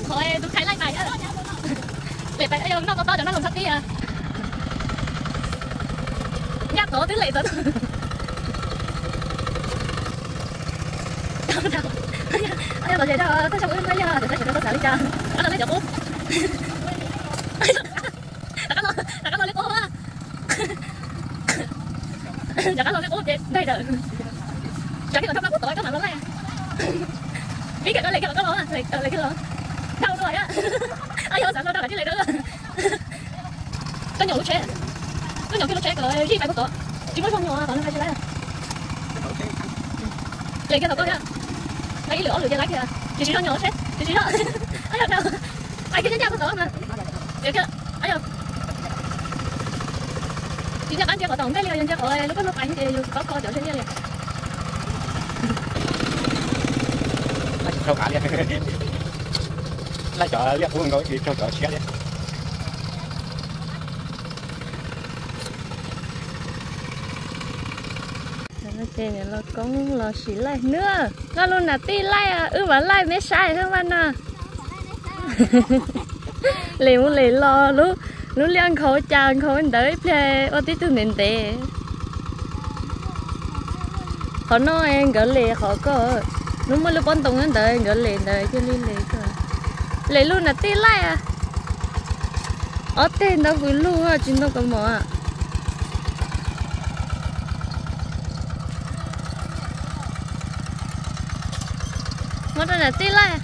khỏi tôi khai lại bài á lệ bài ấy nó có to cho nó làm sắp đi à nhát tổ tứ lệ tổ anh nói gì đó tôi xong rồi giờ tôi sẽ xả đi cha anh lấy cho cô đặt cái lon lấy cô á đặt cái lon lấy cô đây rồi chẳng cái còn thắp tối các bạn lớn này biết cái lấy cái lon á lấy cái lon đau rồi á ai giờ sao đâu là cái này nữa có nhiều lúc chết rồi gì phải một tổ chỉ mới không nhiều à còn nó phải lấy lấy cái tổ nha lấy lửa cho lấy kìa chị nó nhỏ chết chị nó ấy đâu ai cái chân của tổ mà được chưa ấy đâu chị chắc anh chưa có tổng cái liền chưa có lúc nó bánh thì có co chỗ trên liền không cả liền lại chở liệt luôn rồi thì cho chở xe đi trên này nó cũng lo xí lại nữa nó luôn là ti lại à và lại mấy sai thôi bạn à liệu lo lúc liên khẩu trang khẩu tới plei ở tí tu nền tệ họ nói em gỡ lệ họ có lúc mới lúc bón tung đến tới gỡ lệ đời cho lên lệ cơ lệ luôn là ti lại à ở tên đâu vui luôn à chúng đâu có mỏ à mất rồi là tí lại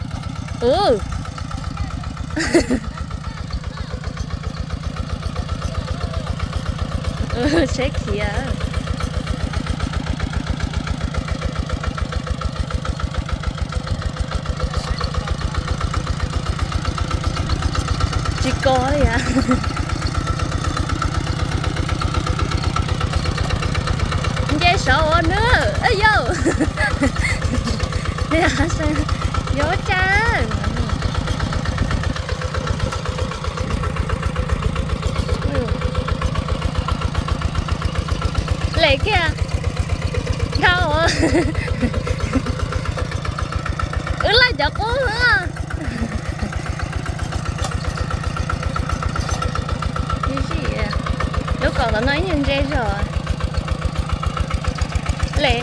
chết kìa chỉ có đấy à dễ sợ nữa ấy vô nè sao gió cha lệ kia đâu à lại cho cô nữa cái gì à lúc còn nó nói nhân dễ rồi lệ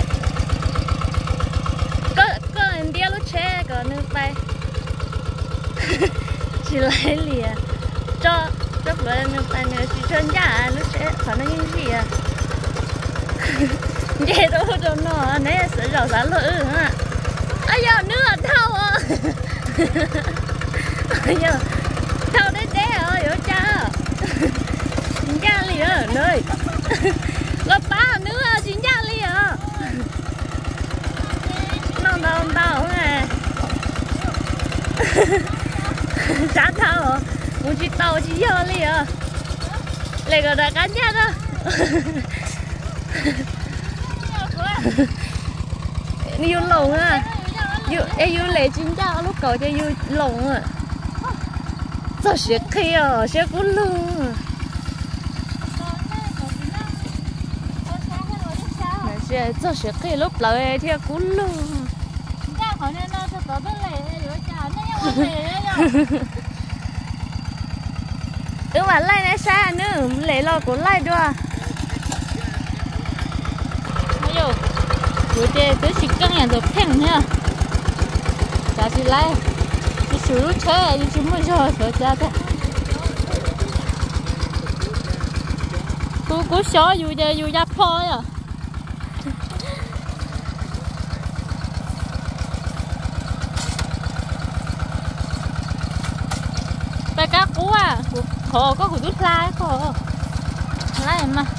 chế có nước bay chỉ lấy lìa cho lúc đó nước bay nữa chỉ chân giả nước chế phải nói những gì à vậy đâu cho nó nè sẽ rau xả lửa hả ai giờ nước thâu à ai giờ thâu đấy té rồi hiểu cha cha lìa nơi gặp ba nước chính cha lìa đâu nè chán thao hả muốn chỉ tàu chỉ giờ đi à lấy cái đại cán nhát đó yêu lồng à yêu lấy chính cha lúc cầu cho yêu lồng à sao sẽ khi à sẽ cú luôn sẽ sao sẽ khi lúc lại thì cú luôn mà lại này xa nữa lấy lo của lại đua ayo bữa chơi tới chỉ căng nhà rồi phèn nha chả gì lại đi xử chơi đi chúng mình rồi rồi cha thế tôi cố xóa dù ra phơi à tại cá cú à họ có củ đút lá có lá em mà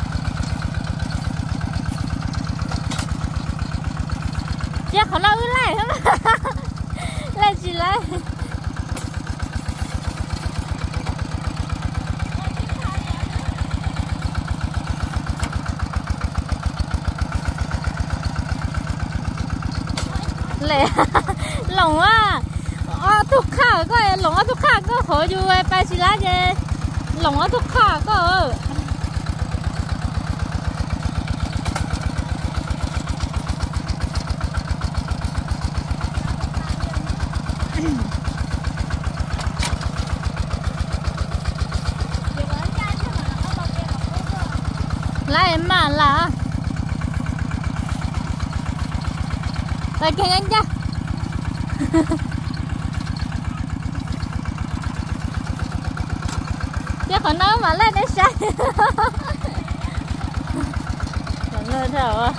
chắc họ lâu lại lắm là gì lại lẹ lỏng á thuốc khá có lỏng thuốc khá có khó dù bài xí lá chứ lỏng thuốc khá có Rồi kìa anh cha. Chứ còn nói mà lên để sai. Còn ngơ thở à.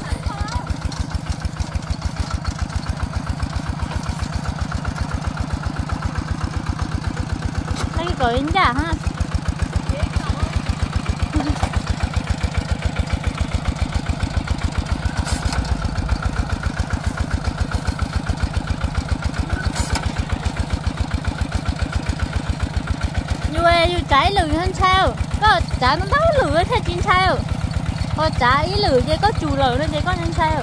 Đây cái cổ anh cha ha. Yêu trái lười hơn sao có trái nó đấu lười theo chín sao có trái ý lười chứ có chủ lười nên chứ có nên sao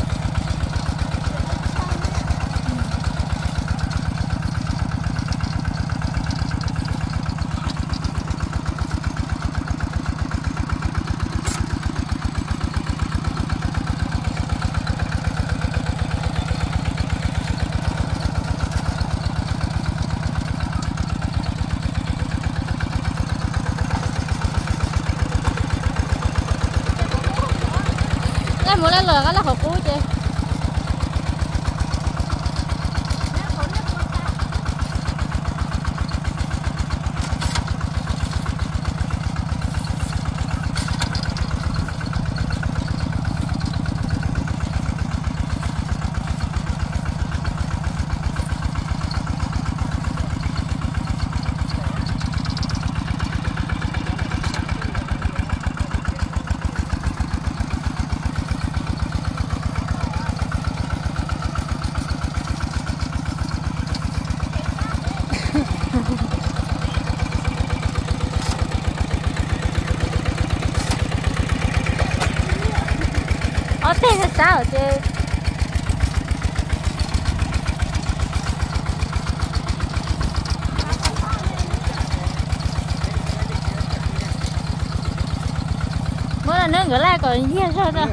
muốn lên lừa cái là khổ cú chị tên là sao chứ mỗi lần nữa ngửa lại còn gì sao đâu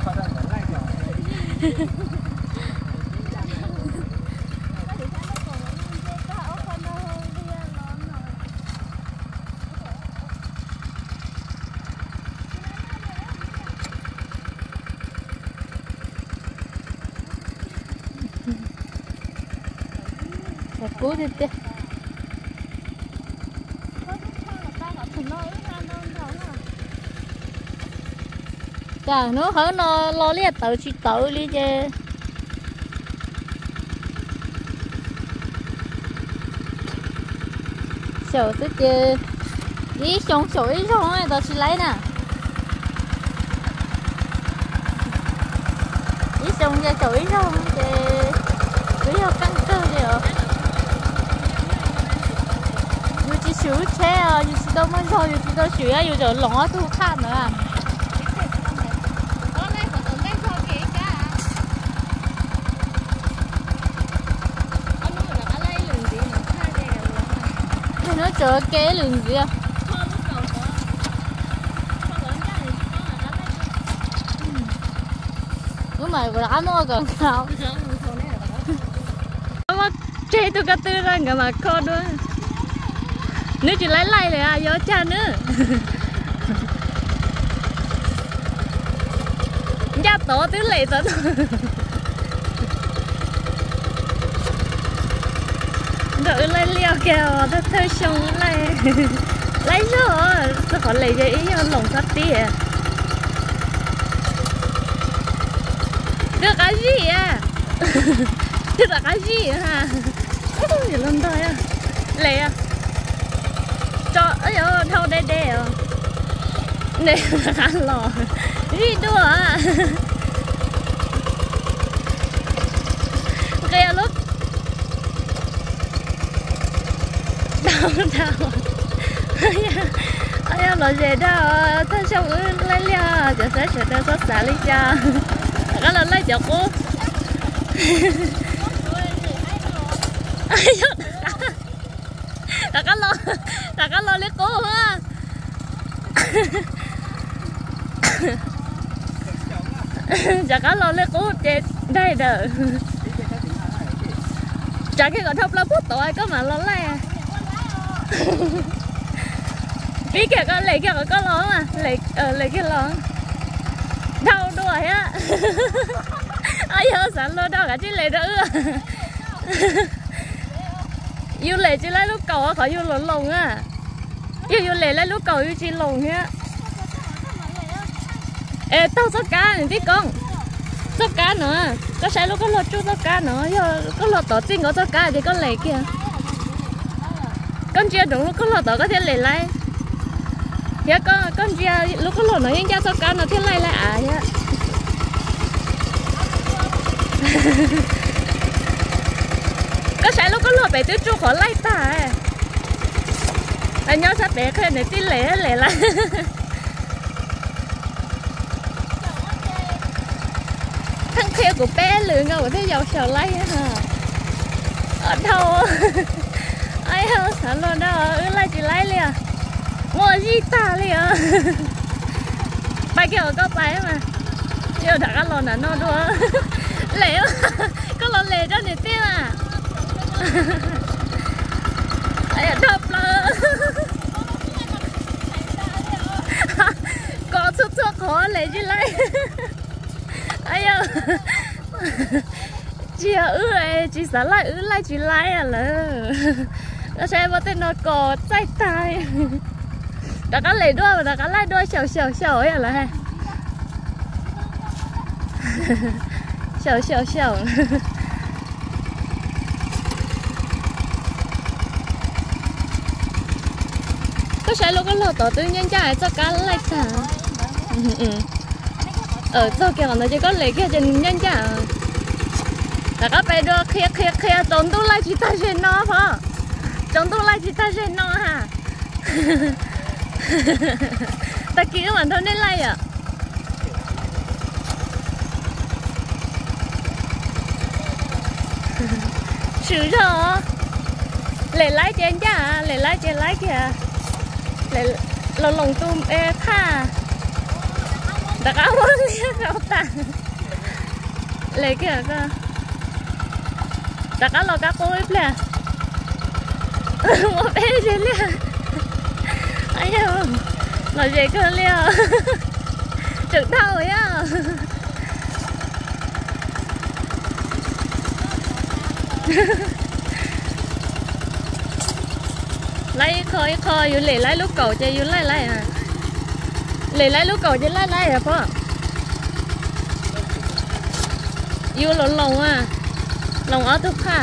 cú đi tê chà nó hở nó lo liệt tự chỉ tự đi chứ sầu tức chứ ý xong sủi xong rồi tao chỉ lấy nè ý xong ra sủi xong chứ cứ theo căng cơ đi rồi chỉ sủi xe à chỉ đâu mới thôi chỉ đâu sủi à rồi lỏng thu khát nữa à nó chờ kế lường gì à đúng mà đã mua còn không mà chơi tôi cả tư ra cả mà con nữa nếu chỉ lấy lại là gió cha nữa gia tổ tứ lệ tổ đợi lấy liều kìa tôi thơ xong lấy rồi tôi còn lấy cái ý lồng sắt tí à được cái gì à được cái gì hả gì lần thôi à lấy à cho ấy ơi thâu đây đây này là khá lò gì đùa à kìa lúc đau ai là gì đó ta xong lấy lia giờ sẽ ta sốt xả lý cha cái là lấy chợ cô ta cá lo lấy cô ha chả cá lo lấy cô chết đây đờ chả cái gọi thóc lá bút tội có mà lo lấy à biết kìa con lấy kìa có lo mà lấy cái lo đau đuổi á ai ơi sản lo đó cả chứ lệ đó yêu lệ chỉ lấy lúc cầu khỏi yêu lộn lồng á yêu lệ lấy lúc cầu yêu chỉ lồng nhá ê tao số cá này tí con số cá nữa có sai lúc có lọt chút số cá nữa có lọt tỏ tin có số cá thì có lệ kìa con chia đúng lúc có lọt tỏ có thể lệ lại ya con chia lúc có lọt nó những gia số cá nó thế lại à ya có sai lúc có lọt bé tứ chu khó lại ta anh nhớ sao bé cái này tí lệ lại thằng kia của bé lừa ngầu thế giàu sầu lấy hả ở đâu ai hả sản luôn đó lấy chỉ lấy liền mua gì ta liền bài kia có bài mà chưa đã có lon là nó đua lẹ có lon lẹ cho này tiếc à ai đập là có chút khó lẹ chỉ lấy ai ơi chị chị xả lại chị lại à lỡ nó sẽ vào tên nó cò tay tay đã có lấy đua đã có lấy đua xèo ấy à là xèo có sẽ lúc có lọt tỏ tự nhiên chạy cho cá lại cả ở chỗ kia nó chỉ có lấy kia trên nhanh chả là các bé đưa kia trốn tu lại chỉ ta trên nó phải trốn tu lại chỉ ta trên nó hả ta kia mà thôi nên lại à xử rồi lấy lái trên chả lấy lái trên lái kìa lấy lồng tôm e tha đã có muốn liên đâu ta lấy kìa cơ đã có lo cá cô ít nè một bé gì liền ấy không nó gì cơ liền trực thao ấy à lấy khơiอยู่lấy lúc cầu chơiอยู่lấy à lấy lúc cầu chơi lấy à phóอยู่lồng à lồng ở thức ha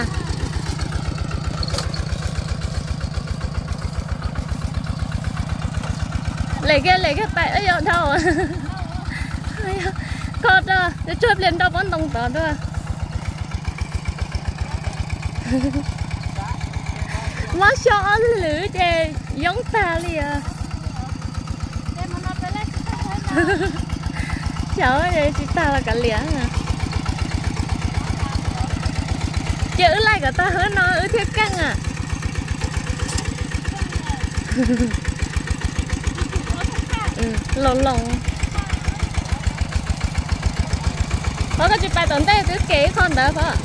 lấy cái tay ấy ở đâu con đó để chui lên đâu vẫn đồng tỏ đó nó cho lử chè giống ta liền cháu ơi chị ta là cả liền à chữ lại cả ta hơn nó ở thiết căng à lồng có cái chị bài tổn tê tứ kế con đó phải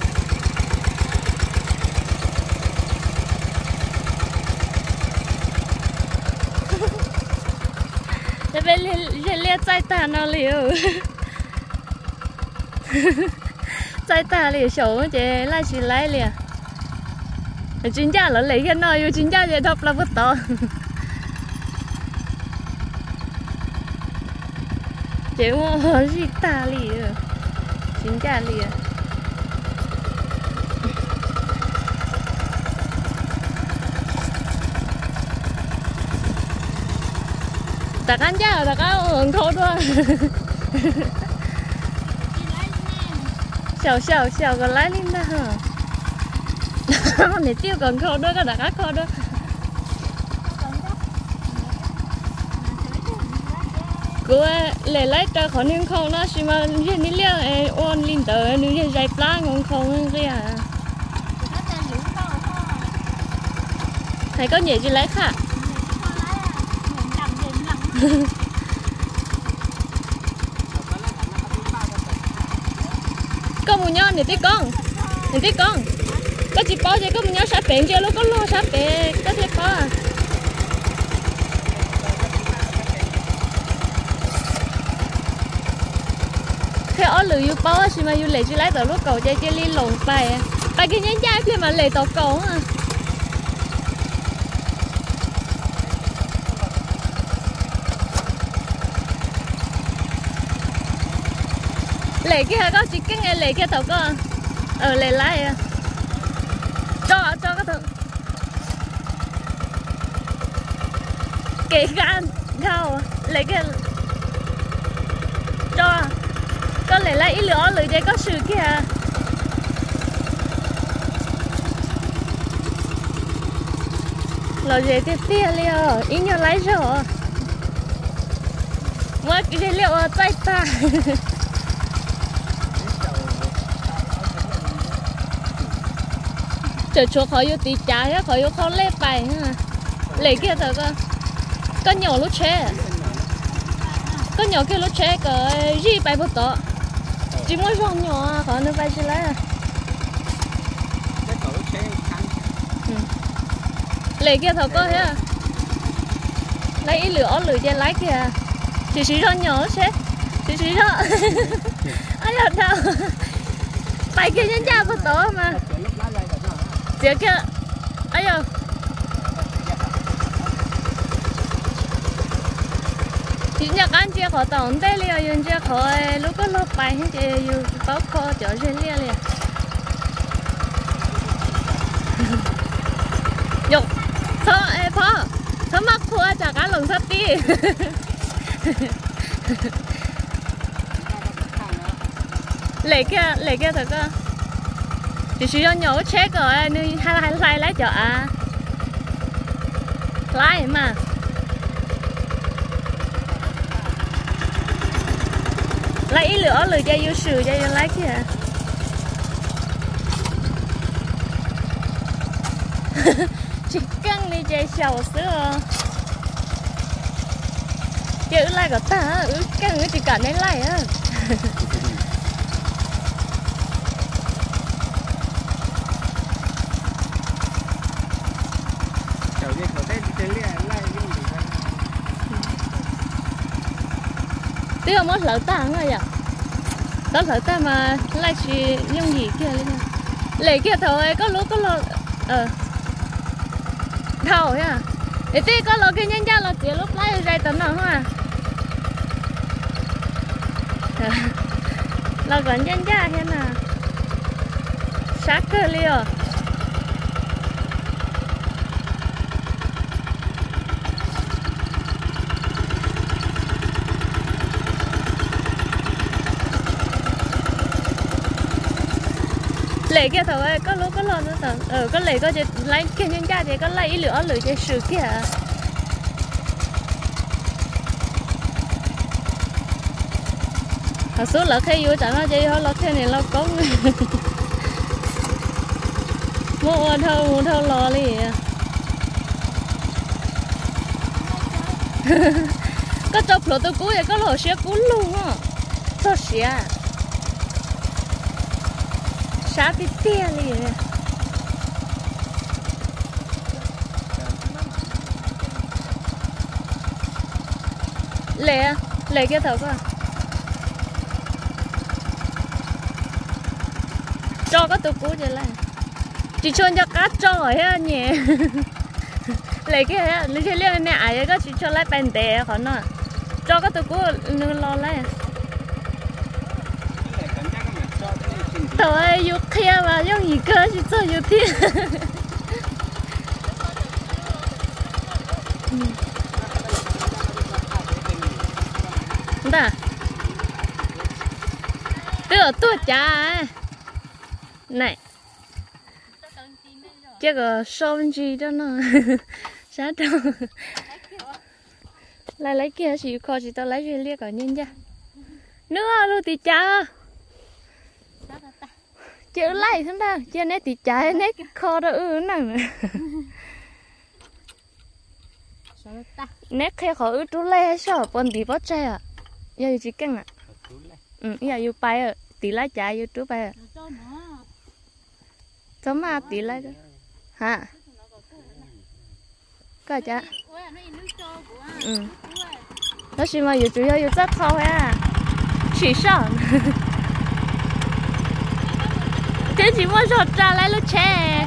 để về liền chạy ta nó liều chạy ta liều xấu chứ lại chỉ lấy liền chính ra là lấy cái nơi chính ra vậy thật là bất to chứ mà gì ta liều chính ra liều ta ăn chả ta có uống khô thôi xèo còn lấy lên đó hả này tiêu còn khô đó có đã khô đó cô lấy cho khỏi những khô nó xí mà như ní liêu ôn linh tờ như dây plá ngon khô cái à thầy có nhẹ gì lấy khả có một nhon này tí con có chị bao giờ có một nhon sắp bén chưa lúc có lo sắp bén có thể có theo ở lười yêu bao xí mà yêu lệ chỉ lấy tàu lúc cầu chơi chơi liên lồng bài cái nhánh trái phía mà lệ tàu cầu à lệ kia có chỉ cái nghe lệ kia tàu có lệ lái à cho cái thằng kể gan thao lệ kia cho có lẽ là ít lửa lười để có sự kia rồi về tiếp tiếp liệu ít nhiều lấy rồi mất cái liệu tay ta chờ chỗ khỏi yêu tí trái á khỏi yêu khó lép bài ha lấy kia tao có nhỏ lúc trẻ có nhỏ kia lúc trẻ có gì bài bút đó chỉ mới rong nhỏ còn nó bài chỉ lấy lấy kia thầu có hết lấy ít lửa cho lấy kìa chỉ rong nhỏ chết chỉ rong ai ở đâu bài kia nhân gia bút đó mà giờ kia ấy à chỉ nhắc anh chia khó tổng đây liền dùng chia khó lúc có lúc bài hết thì dùng bao khó trở trên liền dục sao sao mắc thua chả cá lồng sắt đi lấy kia thật cơ chỉ sử dụng nhỏ chết rồi nên hai lấy chợ à lấy mà lấy ít lửa lười cho yêu sử cho lấy kìa chỉ cần đi chơi sầu sữa chứ lại có ta cái người chỉ cần đến lại á tiếc mất lỡ ta rồi à đó lỡ ta mà lại chỉ dùng gì kia lên lấy kia thôi có lúc thầu nha để tiếc có lúc kia nhân gia là chỉ lúc lấy ra tận nào ha là còn nhân gia thế nào sát cơ liều lấy kia thôi có lúc có lon nữa tận có lấy có chỉ lấy kia nhân gia thì có lấy ít lửa cho sự kia hồi số là khi vô chẳng nó chơi họ là khi này nó có mua thâu lò đi có chụp lỗ tôi cú vậy có lỗ xe cú luôn á sao xe sát đi tia liền lấy cái thầu cơ cho có tụ cú vậy là chỉ cho cho cá cho rồi ha nhỉ lấy cái ha lấy cái liên này ai có chỉ cho lấy bền đè khỏi nó cho có tụ cú nương lo lấy thôi yêu kia mà dùng gì cơ chỉ cho yêu thiên ta tức là tôi cha này cái cái sông gì đó nó sát đâu lại lấy kia chỉ có chỉ tao lấy riêng liếc ở nhân ra nữa luôn thì cha chữ lấy không đâu chứ nét thì cha nét kho đó nè nét khe khỏi chú lê sao còn tí bớt chơi à giờ chỉ căng à giờ yêu bay à tí lá trái yêu chú bay à chấm mà tí lá đó hả cái chả nó chỉ mà yêu chủ yếu yêu rất thâu ha chỉ sợ thế chỉ muốn sọt ra lấy lúc che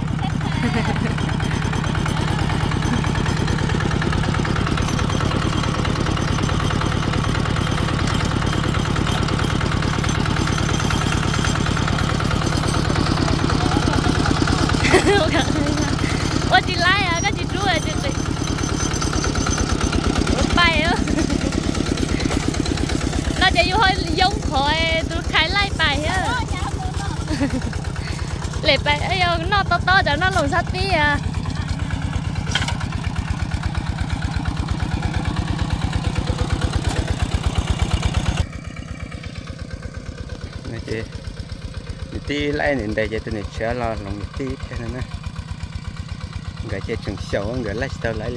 ôi chị lái à các chị chú à chị bay á nó chỉ vô hơi giống khỏi tôi khai lái bay á lệ bay ấy nó to to cho nó lồng sắt tí à này chị tí lại đến đây chị tôi này chở lo lòng tí thế này nè người chơi chừng sầu người lại tao lại đi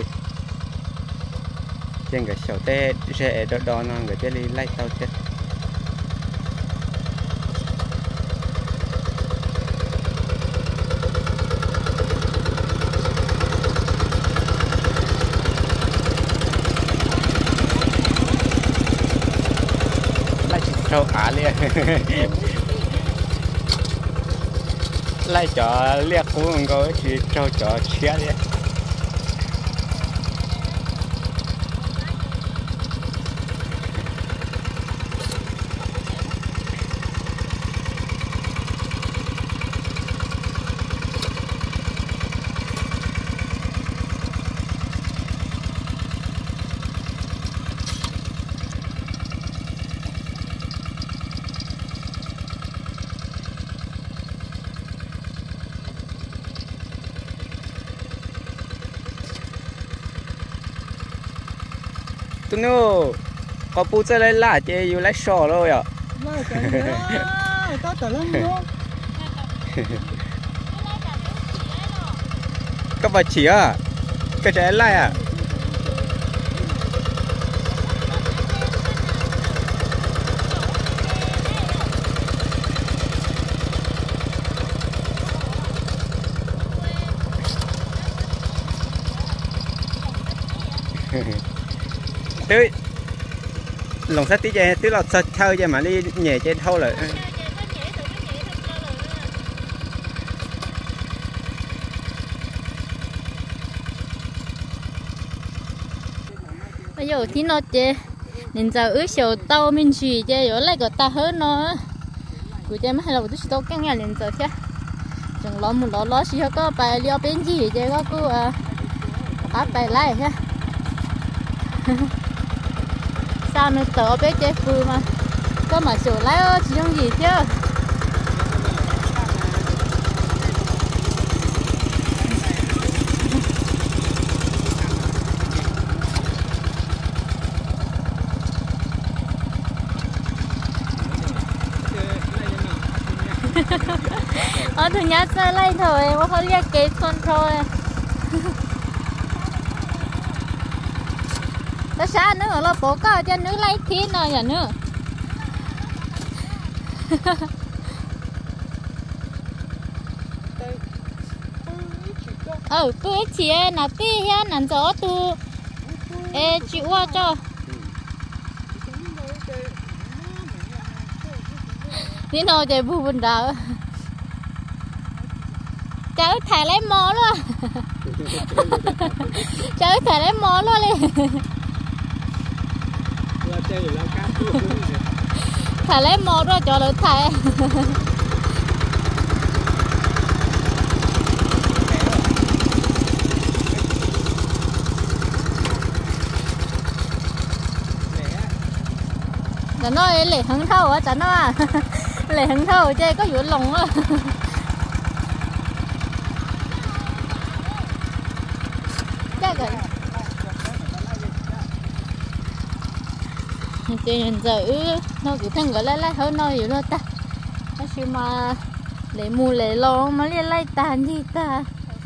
trên người sầu té rẻ đó đó nó người chơi đi lại tao chết lại sầu á liền lại cho liệt cũ mình có chỉ cho chia đi tụi nó có bút ra lấy lá chứ yêu lấy sò rồi à các bà chỉ à cái trái lại à tưới lồng sắt tí chơi tưới lọt sạch thơi chơi mà đi nhẹ chơi thâu lại bây giờ thì nó chơi nên giờ ước sầu tàu mình chỉ chơi ở lại cái ta hơn nó cứ chơi mà hay là tôi chỉ tàu cái ngày nên giờ chứ chẳng lo một lo chỉ có bài liều bên gì chơi có cứ áp bài lại ha sao nó tớ bé chơi phư mà có mà sửa lại chỉ trong gì chứ thứ nhất sẽ lấy thôi mà không liệt kế con thôi ta xa nữa là bố có cho nước lấy khí rồi nhà nữa tôi chỉ là tí ha nằm gió tu chịu qua cho tí nào chạy bu bùn đào cháu thải lấy mó luôn cháu thải lấy mó luôn đi thải lấy mó rồi cho nó thải cho nó lệ hứng thâu á cho nó lệ hứng thâu chơi có vụ lồng á tiền giờ nó cứ thằng gọi lại hơn nó hiểu lo ta nó chỉ mà lấy mù lấy lo mà lấy lại tàn gì ta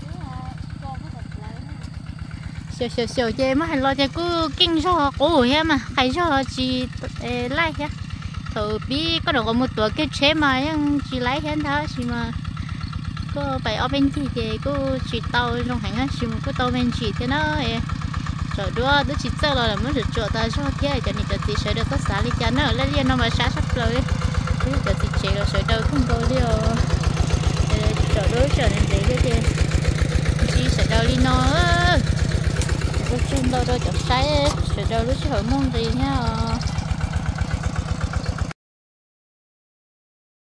sờ chơi mà hành lo chơi cứ kinh cho cổ hết mà hay cho chỉ lại hết thử bi có được có một tuổi cái chế mà nhưng chỉ lấy hết đó chỉ mà có phải ở bên chỉ thì cứ chỉ tàu trong hành á chỉ một cái tàu bên chỉ thế nó rồi đua tôi chỉ sợ là muốn được chỗ ta cho thế cho nên tôi sẽ được có xả đi cho nó lên nó mà xả sắp rồi bây giờ thì chỉ là sợi đầu không có điều gì nó lúc trên đâu đâu chọc say sẽ đâu lúc sẽ hỏi mong gì nha